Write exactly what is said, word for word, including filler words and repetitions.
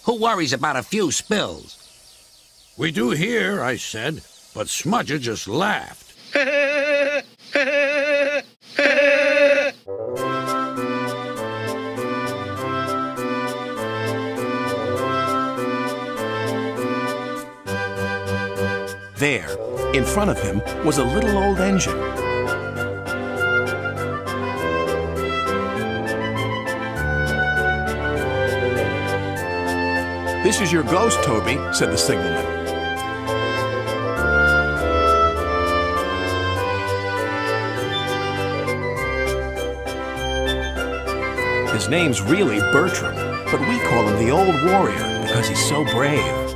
Who worries about a few spills? We do here, I said, but Smudger just laughed. There, in front of him, was a little old engine. "This is your ghost, Toby," said the signalman. His name's really Bertram, but we call him the Old Warrior because he's so brave.